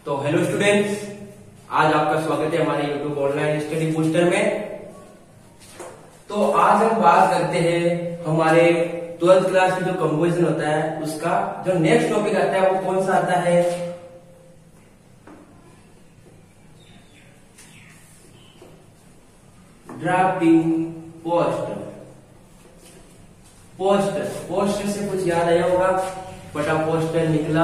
तो hello students, आज आपका स्वागत है हमारे यूट्यूब ऑनलाइन स्टडी बूस्टर में। तो आज हम बात करते हैं हमारे 12th क्लास की जो कंपोजिशन होता है उसका जो नेक्स्ट टॉपिक आता है वो कौन सा आता है। Drafting poster. पोस्टर से कुछ याद आया होगा, बटा पोस्टर निकला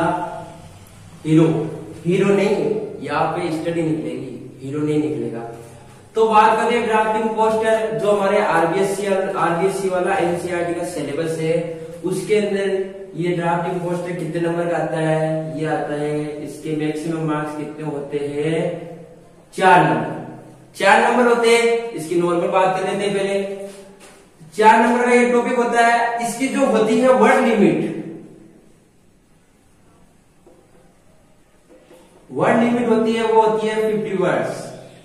हीरो नहीं, यहाँ पे स्टडी निकलेगी, हीरो नहीं निकलेगा। तो बात करें ड्राफ्टिंग पोस्टर, जो हमारे आरबीएससी वाला एनसीईआरटी का सिलेबस है उसके अंदर ये ड्राफ्टिंग पोस्टर कितने नंबर का आता है, ये आता है, इसके मैक्सिमम मार्क्स कितने होते हैं, 4 नंबर होते हैं। इसकी नॉर्मल बात कर लेते हैं पहले। 4 नंबर का ये टॉपिक होता है। इसकी जो होती है वर्ड लिमिट होती है, वो होती है 50 वर्ड्स।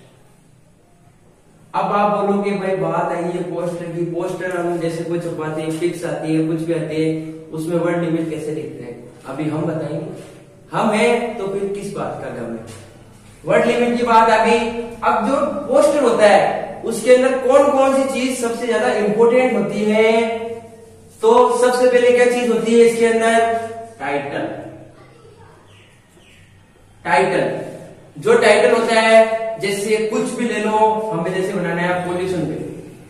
अब आप बोलोगे भाई बात आई है पोस्टर की, पोस्टर हम जैसे कुछ छपाते हैं, फिक्स आती है, कुछ भी आती है, उसमें वर्ड लिमिट कैसे लिखते हैं अभी हम बताएंगे। हम हैं तो फिर किस बात का गम है, वर्ड लिमिट की बात आ गई। अब जो पोस्टर होता है उसके अंदर कौन कौन सी चीज सबसे ज्यादा इंपॉर्टेंट होती है, तो सबसे पहले क्या चीज होती है इसके अंदर, टाइटल। जो टाइटल होता है, जैसे कुछ भी ले लो, हमें जैसे बनाना है पोल्यूशन पे,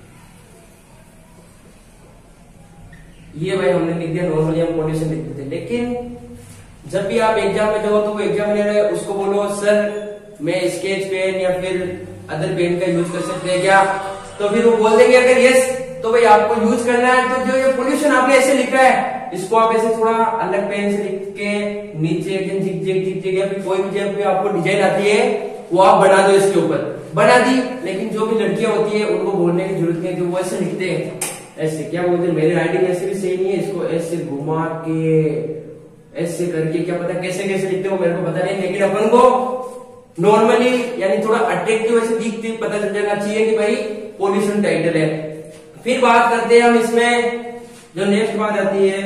ये भाई हमने लिख दिया, नॉर्मली हम पोल्यूशन लिखते थे। लेकिन जब भी आप एग्जाम में जाओ तो वो एग्जाम ले रहे उसको बोलो सर मैं स्केच पेन या फिर अदर पेन का यूज कर सकते हैं क्या, तो फिर वो बोल देंगे अगर यस तो भाई आपको यूज करना है। तो जो ये पोल्यूशन आपने ऐसे लिखा है इसको आप ऐसे थोड़ा अलग पेन से लिख के नीचे झिक या फिर कोई भी जब भी आपको डिजाइन आती है वो आप बना दो, इसके ऊपर बना दी। लेकिन जो भी लड़कियां होती है उनको बोलने की जरूरत नहीं है कि वो ऐसे लिखते हैं, ऐसे क्या बोलते हैं, मेरी राइटिंग ऐसे भी सही नहीं है, इसको ऐसे घुमा के ऐसे करके, क्या पता कैसे कैसे लिखते हो मेरे को पता नहीं, लेकिन अपन को नॉर्मली यानी थोड़ा अट्रैक्टिव ऐसे दिखते पता चल जाना चाहिए कि भाई पोल्यूशन टाइटल है। फिर बात करते हैं हम इसमें, जो नेक्स्ट बात आती है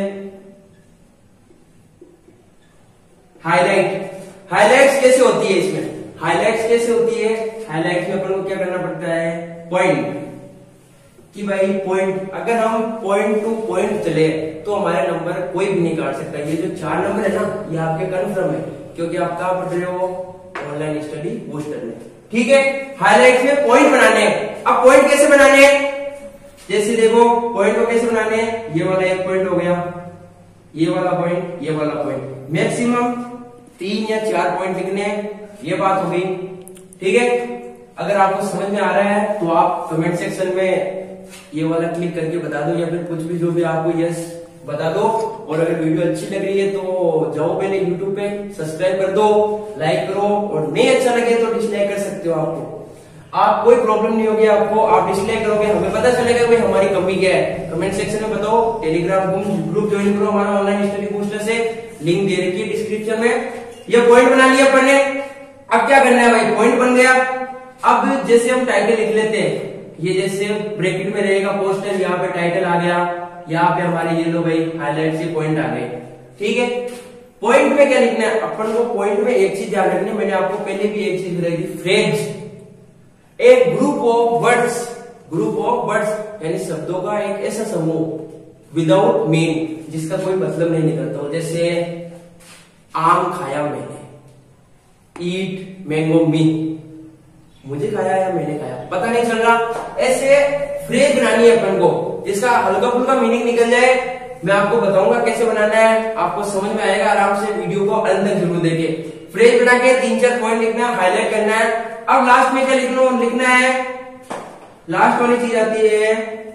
हाईलाइट्स कैसे होती है इसमें, हाईलाइट्स में अपन को क्या करना पड़ता है, पॉइंट, कि भाई पॉइंट, अगर हम पॉइंट टू पॉइंट चले तो हमारे नंबर कोई भी नहीं काट सकता। ये जो 4 नंबर है ना, ये आपके कन्फर्म है, क्योंकि आप कहां पढ़ रहे हो, ऑनलाइन स्टडी बूस्टर में। ठीक है, हाईलाइट्स में पॉइंट बनाने हैं। अब पॉइंट कैसे बनाने हैं, जैसे देखो पॉइंट को कैसे बनाने हैं, ये वाला एक पॉइंट हो गया, ये वाला पॉइंट, ये वाला पॉइंट, मैक्सिमम 3 या 4 पॉइंट लिखने हैं, ये बात हो गई। ठीक है, अगर आपको समझ में आ रहा है तो आप कमेंट सेक्शन में ये वाला क्लिक करके बता दो, या फिर कुछ भी जो भी आपको यस बता दो। और अगर वीडियो अच्छी लग रही है तो जाओ पहले YouTube पे सब्सक्राइब कर दो, लाइक करो, और नहीं अच्छा लगे तो डिसलाइक कर सकते हो। आप कोई प्रॉब्लम नहीं होगी आपको, आप डिसलाइक करोगे, हमें पता चलेगा भाई हमारी कमी क्या है। कमेंट सेक्शन में बताओ, टेलीग्राम ग्रुप ज्वाइन करो हमारा ऑनलाइन स्टडी बूस्टर से, लिंक दे रखी है डिस्क्रिप्शन में। ये पॉइंट बना लिया अपन ने, अब क्या करना है भाई, पॉइंट बन गया। अब जैसे हम टाइटल लिख लेते हैं, ये जैसे ब्रैकेट में रहेगा पोस्टर, यहाँ पे टाइटल आ गया, यहाँ पे हमारे ये लो भाई हाईलाइट से पॉइंट आ गए। ठीक है, पॉइंट में क्या लिखना है अपन को, पॉइंट में एक चीज ध्यान रखनी है, मैंने आपको पहले भी एक चीज बताई थी, फ्रेज, एक ग्रुप ऑफ वर्ड्स यानी शब्दों का एक ऐसा समूह विदाउट मीन, जिसका कोई मतलब नहीं निकलता हो। जैसे आम खाया मैंने, ईट मैंगो मी, मुझे खाया या मैंने खाया पता नहीं चल रहा। ऐसे फ्रेज बनानी है अपन को, जिसका हल्का फुल्का मीनिंग निकल जाए। मैं आपको बताऊंगा कैसे बनाना है, आपको समझ में आएगा आराम से, वीडियो को अंत तक जरूर देखिए। फ्रेज बना के 3-4 पॉइंट लिखना है, हाईलाइट करना है। अब लास्ट में क्या लिखना है, लास्ट वाली चीज आती है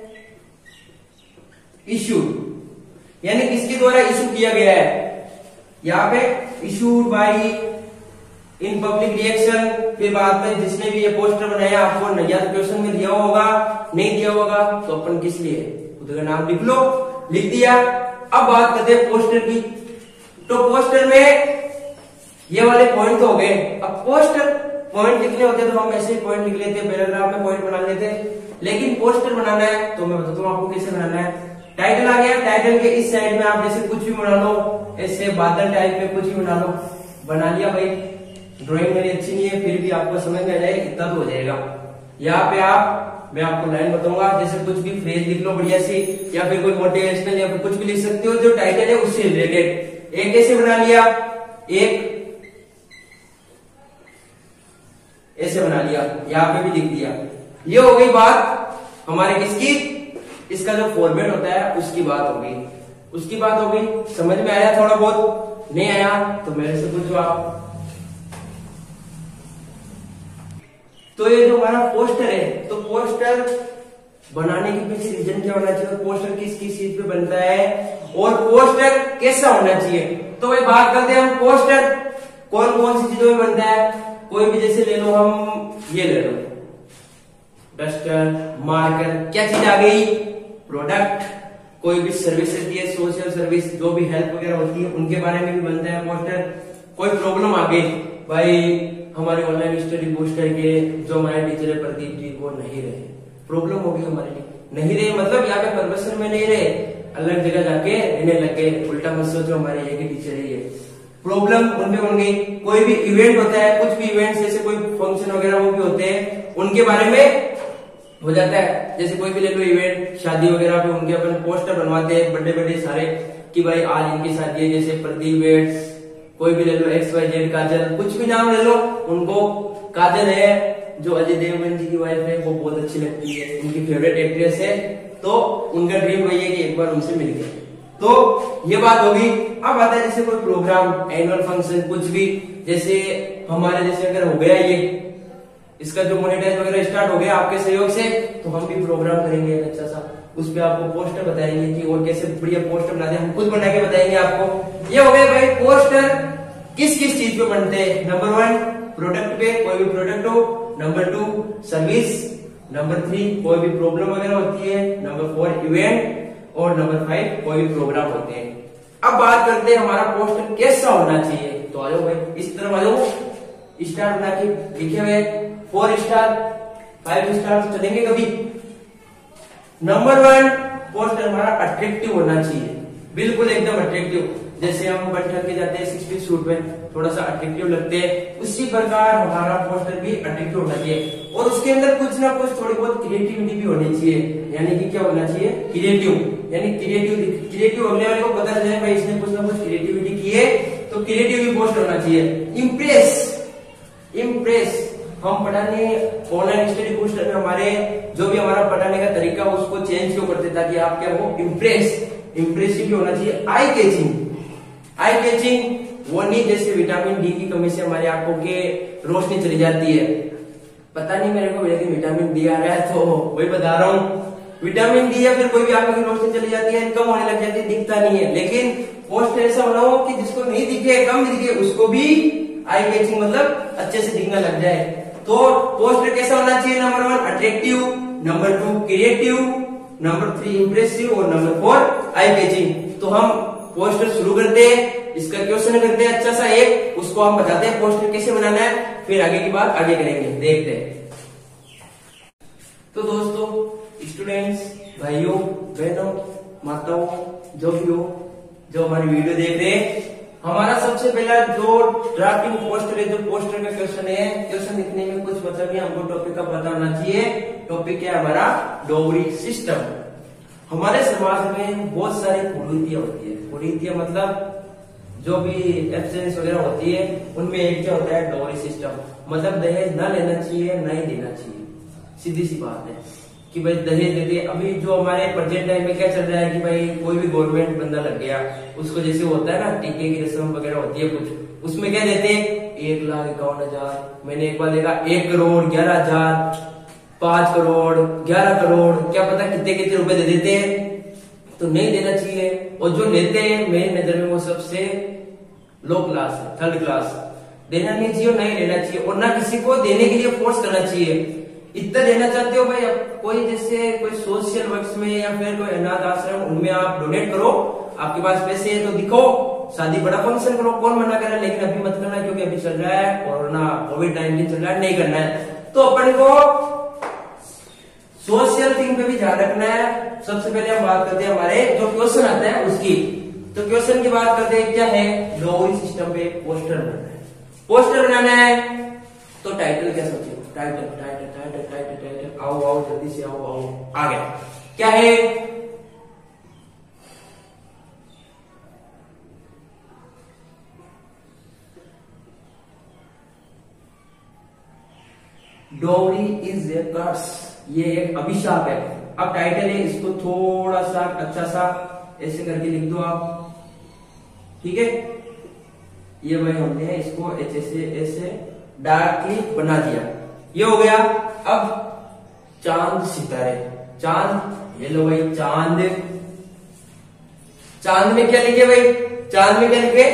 इशू, यानी किसके द्वारा इशू किया गया है, यहाँ पे issued by in public reaction. फिर बाद में जिसने भी ये पोस्टर बनाया, आपको या तो क्वेश्चन में दिया होगा, नहीं दिया होगा तो अपन किस लिए, खुद का नाम लिख लो, लिख दिया। अब बात करते हैं पोस्टर की। तो पोस्टर में ये वाले पॉइंट तो हो गए। अब पोस्टर पॉइंट लिखने होते तो हम ऐसे पॉइंट लिख लेते, पैराग्राफ में पॉइंट बना लेते, लेकिन पोस्टर बनाना है तो मैं बताता हूँ आपको कैसे बनाना है। टाइटल आ गया, टाइटल के इस साइड में आप जैसे कुछ भी बना लो, ऐसे बादल टाइप में कुछ भी बना लो, बना लिया भाई। ड्राइंग मेरी अच्छी नहीं है, फिर भी आपको समझ में आ जाए इतना तो हो जाएगा। यहाँ पे मैं आपको लाइन बताऊंगा, जैसे कुछ भी फ्रेज लिख लो बढ़िया सी, या फिर कोई मोटिवेशनल या फिर कुछ भी लिख सकते हो जो टाइटल है उससे रिलेटेड। एक ऐसे बना लिया, एक ऐसे बना लिया, यहाँ पे भी लिख दिया। ये हो गई बात हमारे किसकी, इसका जो फॉर्मेट होता है उसकी बात हो गई, उसकी बात हो गई। समझ में आया थोड़ा बहुत? नहीं आया तो मेरे से पूछो आप। तो ये जो हमारा पोस्टर है, तो पोस्टर बनाने के पीछे रीजन क्या होना चाहिए, पोस्टर किस किस चीज पे बनता है और पोस्टर कैसा होना चाहिए। तो भाई बात करते हैं हम पोस्टर कौन कौन सी चीजों में बनता है। कोई भी जैसे ले लो, हम ये ले लो डस्टर, मार्कर, क्या चीज आ गई, प्रोडक्ट। कोई भी सर्विस रहती है, सोशल सर्विस, जो भी हेल्प वगैरह होती है उनके बारे में भी बनता है पोस्टर। कोई प्रॉब्लम आ गई, भाई हमारे ऑनलाइन स्टडी बूस्टर के जो हमारे टीचर है प्रदीप जी वो नहीं रहे, प्रॉब्लम हो गई हमारे लिए, नहीं रहे मतलब यहाँ पे परमिशन में नहीं रहे, अलग जगह जाके रहने लग गए। उल्टा मत सोचो हमारे ये टीचर है, ये प्रॉब्लम उनपे बन गई। कोई भी इवेंट होता है, कुछ भी इवेंट जैसे कोई फंक्शन वगैरह वो भी होते हैं, उनके बारे में हो जाता है। जैसे कोई भी ले लो इवेंट, शादी वगैरह पे उनके अपन पोस्टर बनवाते हैं बड़े बड़े सारे कि भाई आज इनकी शादी है, जैसे प्रदीप वेट्स, कोई भी ले लो XYZ, काजल, कुछ भी नाम ले लो। उनको काजल है जो अजय देवगन जी की वाइफ है, वो बहुत अच्छी लगती है, उनकी फेवरेट एक्ट्रेस है, तो उनका ड्रीम वही है कि एक बार उनसे मिल गए। तो ये बात होगी। अब आता है जैसे कोई प्रोग्राम, एनुअल फंक्शन, कुछ भी, जैसे हमारे जैसे अगर हो गया ये इसका जो मोनेटाइज वगैरह स्टार्ट हो गया आपके सहयोग से, तो हम भी प्रोग्राम करेंगे अच्छा सा, उस पे आपको पोस्टर बताएंगे कि और कैसे बढ़िया पोस्टर बना दे, हम खुद बना के बताएंगे आपको। ये हो गए भाई पोस्टर किस किस चीज पे बनते हैं। नंबर 1 प्रोडक्ट पे, कोई भी प्रोडक्ट हो। Number 2 service. नंबर 3 कोई भी प्रॉब्लम वगैरह होती है। Number 4 event. और नंबर 5 कोई भी प्रोग्राम होते हैं। अब बात करते हैं हमारा पोस्टर कैसा होना चाहिए। तो आ जाओ भाई इस तरफ आ जाओ, स्टार बना के लिखे हुए 4 स्टार 5 स्टार चलेंगे कभी। नंबर 1 पोस्टर हमारा अट्रैक्टिव होना चाहिए, बिल्कुल एकदम अट्रैक्टिव। जैसे हम बैठ के जाते हैं 6 फीट सूट में, थोड़ा सा अट्रैक्टिव लगते हैं, उसी प्रकार हमारा पोस्टर भी अट्रैक्टिव होना चाहिए। और उसके अंदर कुछ ना कुछ थोड़ी बहुत क्रिएटिविटी भी होनी चाहिए, यानी कि क्या होना चाहिए, क्रिएटिव, यानी क्रिएटिव अगले वाले को पता चल जाए भाई इसने कुछ ना कुछ क्रिएटिविटी की है, तो क्रिएटिव भी पोस्टर होना चाहिए। इम्प्रेस हम पढ़ाने ऑनलाइन स्टडी बूस्टर में हमारे जो भी हमारा पढ़ाने का तरीका उसको चेंज क्यों करते, ताकि आप क्या हो इम्प्रेसिव भी होना चाहिए। आई कैचिंग वो नहीं जैसे विटामिन डी की कमी से हमारी आंखों के रोशनी चली जाती है, पता नहीं मेरे को लेकिन विटामिन डी आ रहा है तो वही बता रहा हूँ। विटामिन डी या फिर कोई भी आंखों की रोशनी चली जाती है, कम होने लग जाती है, दिखता नहीं है। लेकिन पोस्टर ऐसा होना हो कि जिसको नहीं दिखे, कम दिखे, उसको भी आई कैचिंग मतलब अच्छे से दिखना लग जाए। तो पोस्टर कैसा होना चाहिए, number 1 attractive, number 2 creative, number 3 impressive और नंबर 4 आई कैचिंग। तो हम पोस्टर शुरू करते हैं, इसका क्वेश्चन करते हैं अच्छा सा एक, उसको हम बताते हैं पोस्टर कैसे बनाना है, फिर आगे की बात आगे करेंगे, देखते हैं। तो दोस्तों, स्टूडेंट्स, भाइयों बहनों माताओं जो भी हो जो हमारी वीडियो देख रहे हैं, हमारा सबसे पहला जो ड्राफ्टिंग पोस्टर है, जो पोस्टर का क्वेश्चन है, क्वेश्चन लिखने में कुछ मतलब नहीं, हमको टॉपिक का पता होना चाहिए। टॉपिक है हमारा डोगरी सिस्टम। हमारे समाज में बहुत सारी कुरीतियां होती है, कुरीतियां मतलब जो भी एब्सेंस वगैरह होती है, उनमें एक क्या होता है, डोगरी सिस्टम। मतलब दहेज ना लेना चाहिए, ना ही देना चाहिए, सीधी सी बात है कि भाई दहेज देते। अभी जो हमारे प्रेजेंट टाइम में क्या चल रहा है कि भाई कोई भी गवर्नमेंट बंदा लग गया, उसको जैसे होता है ना टीके की रस्म वगैरह होती है कुछ, उसमें क्या देते हैं, 1,51,000, मैंने एक बार देखा 1,11,00,000, 5 करोड़, 11 करोड़, क्या पता कितने कितने रुपए दे देते हैं। तो नहीं देना चाहिए। और जो लेते हैं मेरी नजर में वो सबसे लो क्लास है, 3rd क्लास। देना नहीं चाहिए, नहीं लेना चाहिए, और ना किसी को देने के लिए फोर्स करना चाहिए। इतना देना चाहते हो भाई, अब कोई जैसे कोई सोशल वर्क्स में या फिर कोई अनाथ आश्रम, उनमें आप डोनेट करो, आपके पास पैसे है तो दिखो, शादी बड़ा फंक्शन करो, कौन मना कर रहा है। लेकिन अभी मत करना, क्योंकि अभी चल रहा है कोरोना, कोविड-19 चल रहा है, नहीं करना है। तो अपन को सोशल थिंग पे भी ध्यान रखना है। सबसे पहले हम बात करते हैं हमारे जो क्वेश्चन आता है उसकी। तो क्वेश्चन की बात करते हैं, क्या है, डोगरी सिस्टम पे पोस्टर बनना है। पोस्टर बनाना है तो टाइटल क्या सोचे, title title title title title, आओ आओ जल्दी से आओ आओ, आ गया। क्या है, डोरी इज ए कर्स, ये एक अभिशाप है। अब टाइटल है, इसको थोड़ा सा अच्छा सा ऐसे करके लिख दो आप, ठीक है। ये भाई हमने इसको ऐसे ऐसे डार्कली बना दिया, ये हो गया। अब चांद सितारे, चांद, ये लो भाई चांद, चांद में क्या लिखे भाई, चांद में क्या लिखे,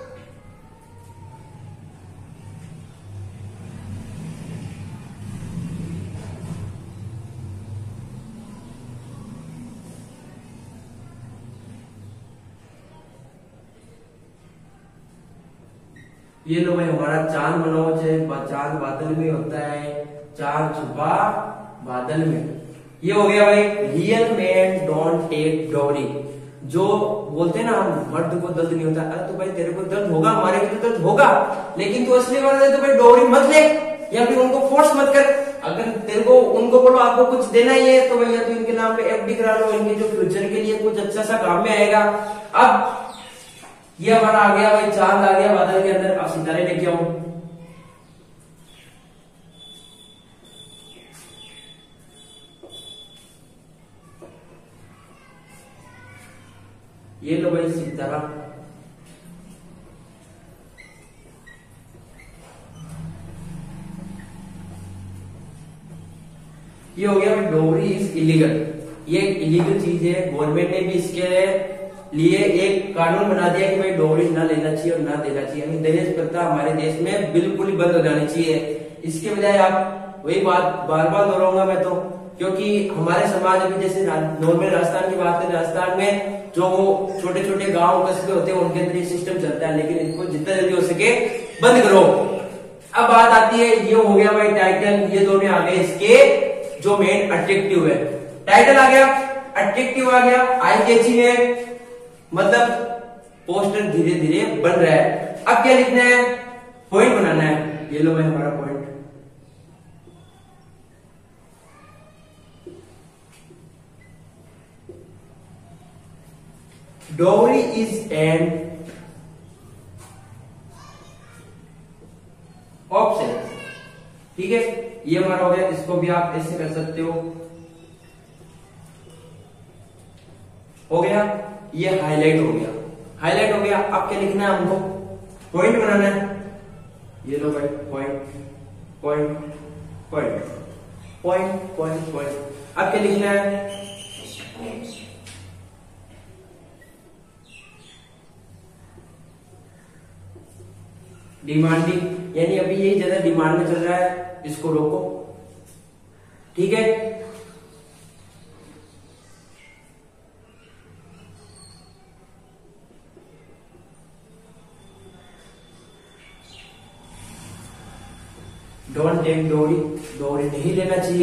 ये लो भाई हमारा चांद बनाओ, चांद बादल में होता है, चांद छुपा बादल में। ये हो गया भाई, रियल मैन डोंट टेक डोरी। जो बोलते हैं ना हम, मर्द को दर्द नहीं होता, अरे तो भाई तेरे को दर्द होगा, हमारे को तो दर्द होगा, लेकिन तू असली मर्द है तो भाई डोरी मत ले, या फिर उनको फोर्स मत कर। अगर तेरे को उनको बोलो आपको कुछ देना ही है तो भैया तो इनके नाम पे एफडी करा लो, इनके जो फ्यूचर के लिए कुछ अच्छा सा काम में आएगा। अब ये हमारा आ गया भाई, चांद आ गया बादल के अंदर। अब सितारे लेके आओ, ये लो भाई सितारा। ये हो गया भाई, डोरी इज इलीगल, ये इलीगल चीज है। गवर्नमेंट ने भी इसके लिए एक कानून बना दिया कि भाई डोरी ना लेना चाहिए और ना देना चाहिए। यानी दहेज प्रथा हमारे देश में बिल्कुल ही बंद हो जानी चाहिए। इसके बजाय आप, वही बात बार बार दोहराऊंगा मैं तो, क्योंकि हमारे समाज में जैसे नॉर्मल राजस्थान की बात करें, राजस्थान में जो छोटे छोटे गांव कस्बे होते हैं उनके अंदर ये सिस्टम चलता है, लेकिन इसको जितना जल्दी हो सके बंद करो। अब बात आती है, ये हो गया भाई टाइटल, ये दोनों आ गए इसके जो मेन एडजेक्टिव है। टाइटल आ गया, एडजेक्टिव आ गया, आई कैची है, मतलब पोस्टर धीरे धीरे बन रहा है। अब क्या लिखना है, पॉइंट बनाना है। ये लो भाई हमारा पॉइंट, डोरी इज एन ऑप्शन, ठीक है। ये हमारा हो गया, इसको भी आप ऐसे कर सकते हो गया। ये हाईलाइट हो गया, हाईलाइट हो गया। अब क्या लिखना है हमको, पॉइंट बनाना है। ये लो भाई point point point point point point. अब क्या लिखना है, डिमांडिंग, यानी अभी यही ज्यादा डिमांड में चल रहा है, इसको रोको, ठीक है। डोंट टेक डोरी, डोरी नहीं लेना चाहिए।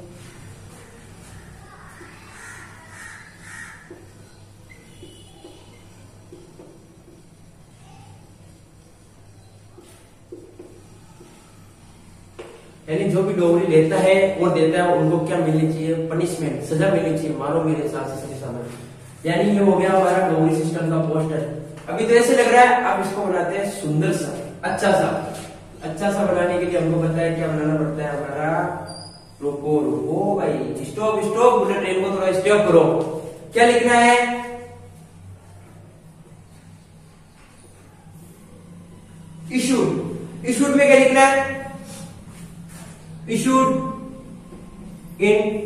यानी जो भी डोरी लेता है और देता है उनको क्या मिलनी चाहिए, पनिशमेंट, सजा मिलनी चाहिए, मारो मेरे हिसाब से सभी सामने। यानी ये हो गया हमारा डोरी सिस्टम का पोस्टर। अभी तो ऐसे लग रहा है, अब इसको बनाते हैं सुंदर सा, अच्छा सा। अच्छा सा बनाने के लिए हमको पता है क्या बनाना पड़ता है हमारा, रुको रुको भाई, स्टॉप स्टॉप, बुलेट ट्रेन को थोड़ा स्टॉप करो। क्या लिखना है, इशूड, इशूड में क्या लिखना है, issued in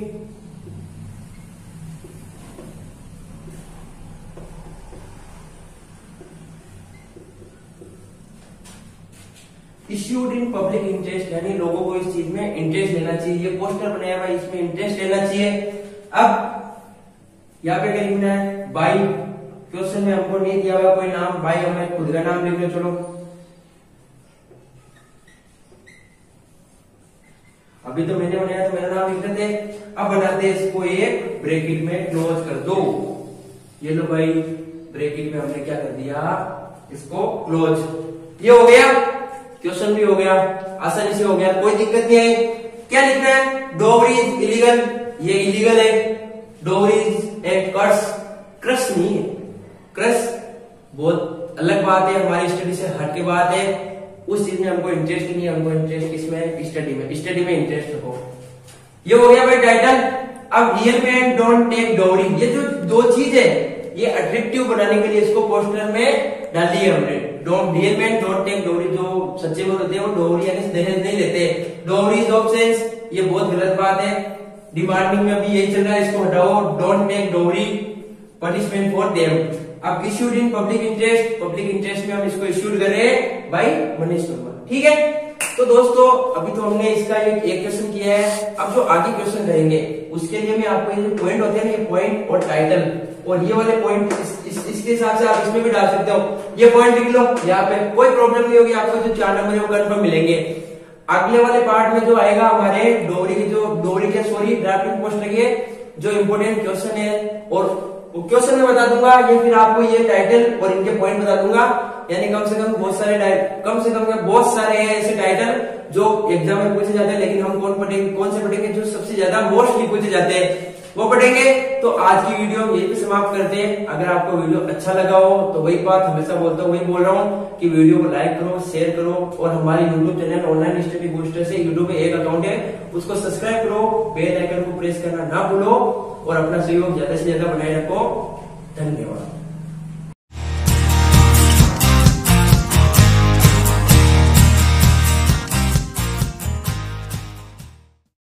issued in public interest, यानी लोगों को इस चीज में इंटरेस्ट लेना चाहिए। ये पोस्टर बनाया हुआ, इसमें इंटरेस्ट लेना चाहिए। अब यहाँ पे क्या लिखना है, बाई, क्वेश्चन में हमको नहीं दिया हुआ कोई नाम, बाई हमें खुद का नाम लिख लो। चलो अभी तो मैंने बनाया तो मेरा नाम लिख रहे थे, अब बनाते हैं इसको एक ब्रैकेट में क्लोज कर दो। ये लो भाई ब्रैकेट में हमने क्या कर दिया, इसको क्लोज। ये हो गया, क्वेश्चन भी हो गया, आसानी से हो गया, कोई दिक्कत नहीं आई। क्या लिखना है? डोगरी इज इलीगल, ये इलीगल है। डोगरी इज ए कर्स, क्रस नहीं है, क्रस बहुत अलग बात है, हमारी स्टडी से हट के बात है। उस चीज में हमको इंटरेस्ट नहीं है, हमको इंटरेस्ट किसमें? स्टडी में इंटरेस्ट रखो। ये हो गया भाई टाइटल। अब real man don't take dowry, ये जो दो चीज है ये अट्रैक्टिव बनाने के लिए इसको पोस्टर में डाल दिए हमने। Real man don't take dowry, जो सच्चे लोग होते हैं वो डोगरी यानी दहेज नहीं लेते। डोगरी इज ऑब्सेंस, ये बहुत गलत बात है। डिमांडिंग में भी यही चल रहा है, इसको हटाओ। Don't take dowry, punishment for them. अब issued in public interest, public interest में हम इसको इश्यूड करें बाई मनीष वर्मा, ठीक है। तो दोस्तों अभी तो हमने इसका एक क्वेश्चन किया है। अब जो आगे क्वेश्चन रहेंगे उसके लिए मैं आपको ये जो पॉइंट होते हैं ना, ये पॉइंट और टाइटल और ये वाले पॉइंट इसके हिसाब से आप इसमें भी डाल सकते हो। ये पॉइंट लिख लो यहाँ पे, कोई प्रॉब्लम नहीं होगी, आपको जो 4 नंबर है वो कंफर्म मिलेंगे। अगले वाले पार्ट में जो आएगा हमारे डोगरी के सॉरी ड्राफ्टिंग पोस्टर के जो इम्पोर्टेंट क्वेश्चन है और क्वेश्चन में बता दूंगा, ये फिर आपको ये टाइटल और इनके पॉइंट बता दूंगा। यानी कम से कम बहुत सारे ऐसे टाइटल जो एग्जाम में पूछे जाते हैं, लेकिन हम कौन से पढ़ेंगे जो सबसे ज्यादा मोस्टली पूछे जाते हैं वो पढ़ेंगे। तो आज की वीडियो यही पे समाप्त करते हैं। अगर आपको वीडियो अच्छा लगा हो तो वही बात हमेशा बोलता हूँ, वही बोल रहा हूँ कि वीडियो को लाइक करो, शेयर करो और हमारे YouTube channel online study booster से यूट्यूब पे एक अकाउंट है उसको सब्सक्राइब करो, बेल आइकन को प्रेस करना ना भूलो और अपना सहयोग ज्यादा से ज्यादा बनाए रखो। धन्यवाद।